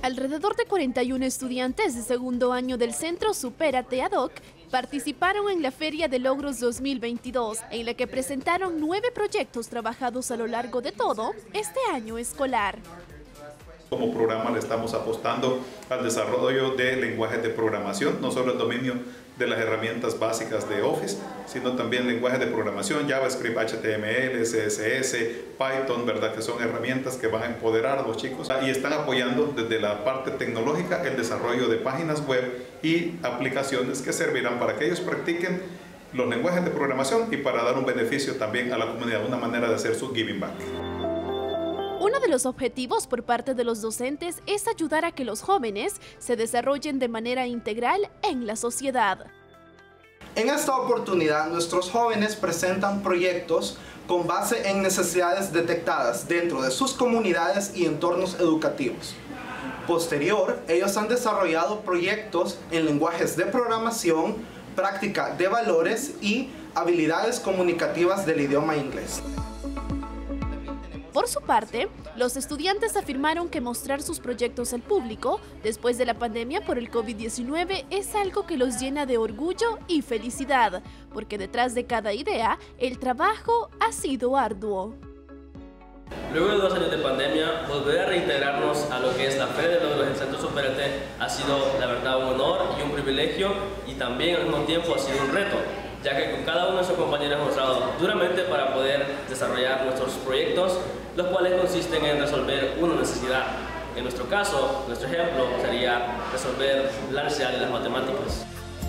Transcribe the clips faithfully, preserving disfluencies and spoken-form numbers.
Alrededor de cuarenta y uno estudiantes de segundo año del Centro Supérate Ad Hoc participaron en la Feria de Logros dos mil veintidós, en la que presentaron nueve proyectos trabajados a lo largo de todo este año escolar. Como programa le estamos apostando al desarrollo de lenguajes de programación, no solo el dominio de las herramientas básicas de Office, sino también lenguajes de programación, JavaScript, H T M L, C S S, Python, ¿verdad? Que son herramientas que van a empoderar a los chicos y están apoyando desde la parte tecnológica el desarrollo de páginas web y aplicaciones que servirán para que ellos practiquen los lenguajes de programación y para dar un beneficio también a la comunidad, una manera de hacer su giving back. Uno de los objetivos por parte de los docentes es ayudar a que los jóvenes se desarrollen de manera integral en la sociedad. En esta oportunidad, nuestros jóvenes presentan proyectos con base en necesidades detectadas dentro de sus comunidades y entornos educativos. Posterior, ellos han desarrollado proyectos en lenguajes de programación, práctica de valores y habilidades comunicativas del idioma inglés. Por su parte, los estudiantes afirmaron que mostrar sus proyectos al público después de la pandemia por el COVID diecinueve es algo que los llena de orgullo y felicidad, porque detrás de cada idea, el trabajo ha sido arduo. Luego de dos años de pandemia, volver a reintegrarnos a lo que es la Feria de Logros del Centro Supérate ha sido, la verdad, un honor y un privilegio, y también al mismo tiempo ha sido un reto, ya que con cada uno de sus compañeros hemos trabajado duramente para poder desarrollar nuestros proyectos, los cuales consisten en resolver una necesidad. En nuestro caso, nuestro ejemplo sería resolver la necesidad de las matemáticas.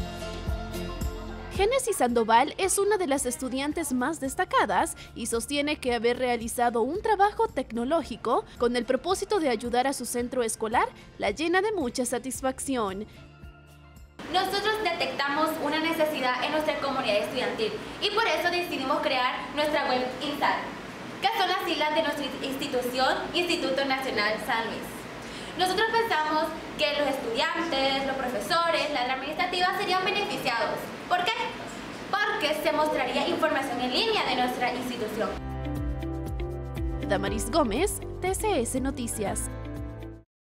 Génesis Sandoval es una de las estudiantes más destacadas y sostiene que haber realizado un trabajo tecnológico con el propósito de ayudar a su centro escolar la llena de mucha satisfacción. Nosotros detectamos una necesidad en nuestra comunidad estudiantil y por eso decidimos crear nuestra web INSAL, que son las siglas de nuestra institución, Instituto Nacional San Luis. Nosotros pensamos que los estudiantes, los profesores, la área administrativa serían beneficiados. ¿Por qué? Porque se mostraría información en línea de nuestra institución. Damaris Gómez, T C S Noticias.